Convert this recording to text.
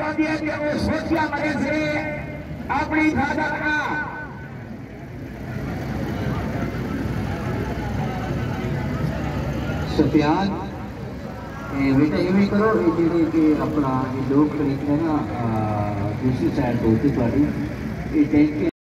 चाहती है कि वो सोचिया मरे से अपनी फादर आ सत्यान बेटा इवें करो जी कि अपना लोग खरीदने ना दूसरी साइड होती थोड़ी